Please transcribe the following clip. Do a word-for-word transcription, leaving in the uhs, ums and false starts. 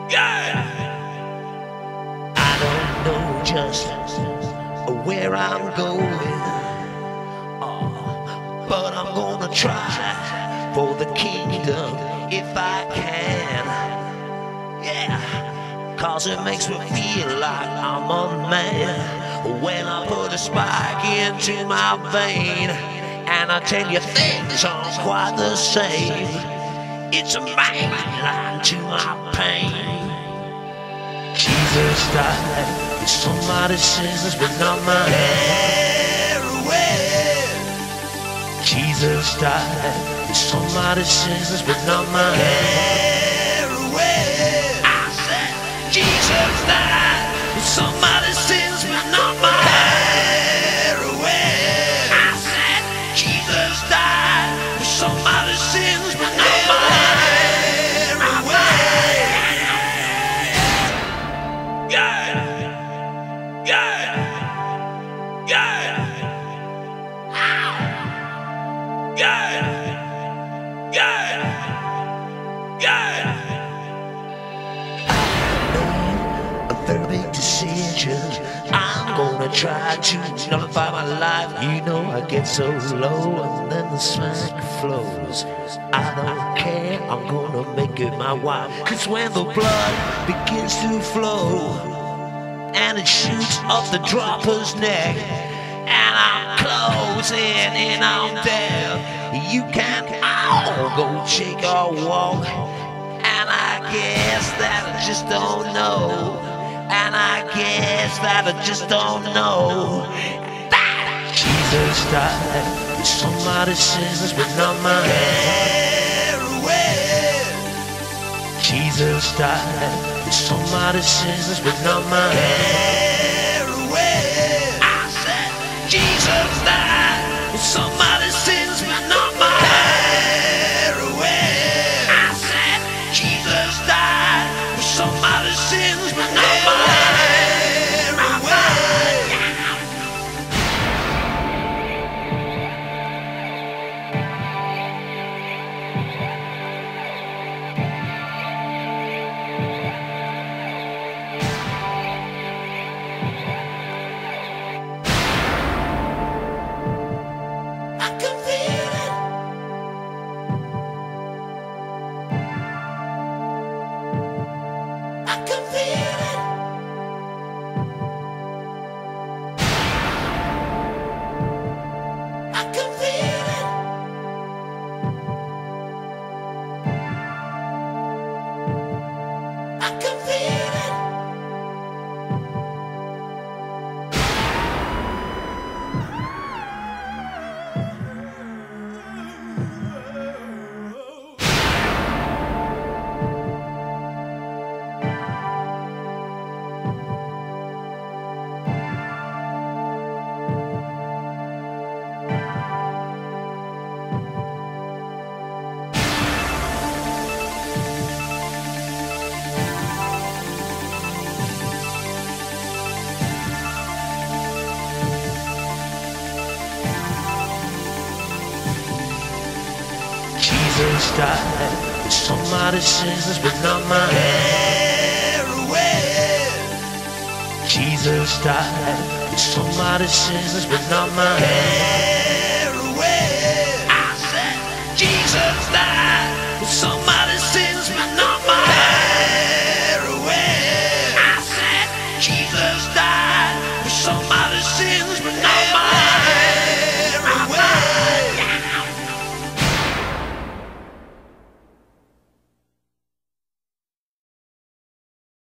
Yeah. I don't know just where I'm going, uh, but I'm gonna try for the kingdom if I can. Yeah, cause it makes me feel like I'm a man when I put a spike into my vein. And I tell you, things aren't quite the same. It's a main line to my pain. Jesus died, somebody's sins, but not mine. Jesus died, somebody's sins, but not mine. I said, Jesus died, somebody's sins, but not mine. I said, Jesus died, somebody's sins, but not mine. Yeah, yeah, yeah, yeah, yeah, yeah. I made a very big decision. I'm gonna try to nullify my life. You know I get so low and then the smack flows. I don't care, I'm gonna make it my wife. Cause when the blood begins to flow and it shoots up the dropper's neck, and I'm closing and I'm there, you can all go shake or walk. And I guess that I just don't know. And I guess that I just don't know that Jesus died, somebody's sins, but not mine. Jesus died, somebody's sins, but not mine. I said, Jesus died, somebody's sins, but not mine. I said, Jesus died, somebody's sins, but not mine. Jesus died, somebody's sins, but not mine. Jesus died, somebody's sins, but not mine. I said, Jesus died, somebody.